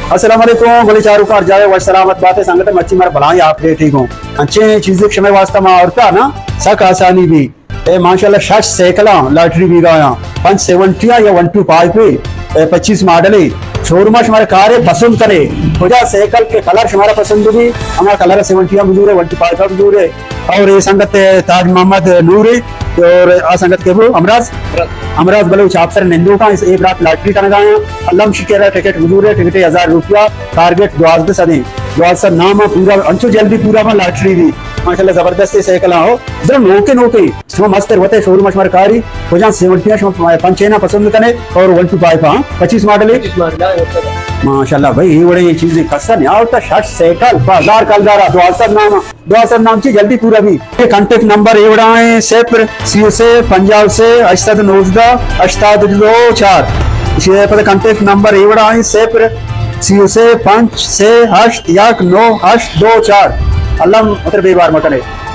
अस्सलाम वालेकुम बोले चारू कार जावे व सलामत बातें संगत मच्छी मार भलाई आप दे ठीक हो अच्छे चीजें क्षमे वास्ता मा औरता ना सक आसानी भी ए माशाल्लाह 60 सैकला लॉटरी भी गया 570 या 125 पे 25 मॉडल है शोरूम हमारे कार पसंद करे खुदा साइकिल के कलर हमारा पसंद भी हमारा कलर 70 मजूर है 125 का मजूर है और ये संगत ताज मोहम्मद नूर है और आ संगत के वो अमराज बलूच अफसर निंदू का इस एक रात लॉटरी का लगाया अल्लाह शिकेरा टिकट मजूर है टिकट 1000 रुपया टारगेट 12 सदी 12 नाम पूरा अंचो जल्दी पूरा में लॉटरी दी माशाल्लाह जबरदस्त साइकिल हो जरा नोके नोके सो मस्त होते शोरूम हमारे कारी हो जा 70 पंचेना पसंद कने और 125 हां 25 मॉडल है माशाल्लाह भाई ये बड़ी चीज कसन यार तो 60 साइकिल बाजार कलदारा 12 नाम की जल्दी पूरा भी कांटेक्ट नंबर एवड़ा है सेपर सी से पंजाब से 819 824 इसी पर कांटेक्ट नंबर एवड़ा है सेपर सी से 5 से 8 1 9 8 2 4 अल्लाह मतलब बेबार मटने